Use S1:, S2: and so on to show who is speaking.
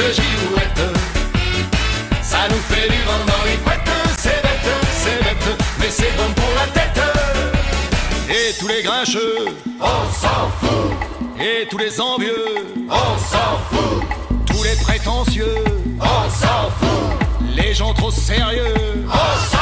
S1: de girouette. Ça nous fait du vent dans les couettes. C'est bête, mais c'est bon pour la tête. Et tous les grincheux, on s'en fout. Et tous les envieux, on s'en fout. Tous les prétentieux, on s'en fout. Les gens trop sérieux, on s'en fout.